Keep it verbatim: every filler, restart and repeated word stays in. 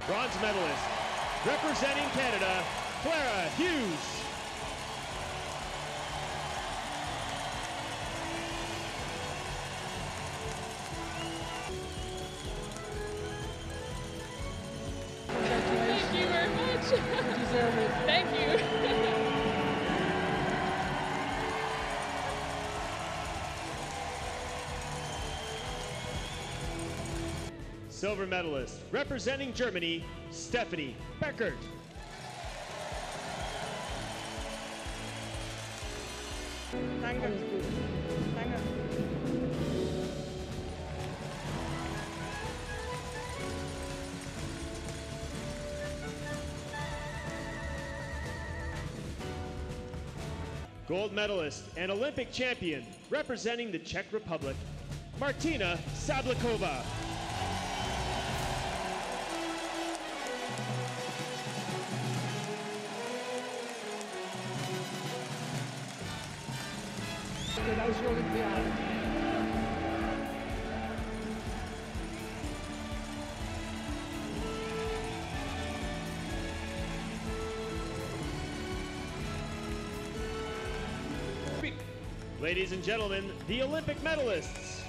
Bronze medalist, representing Canada, Clara Hughes. Thank you very much. You deserve it. Thank you. Silver medalist, representing Germany, Stephanie Beckert. Danke. Danke. Gold medalist and Olympic champion, representing the Czech Republic, Martina SABLIKOVA. Dat was je Olympiade. Ladies and gentlemen, the Olympic medalists.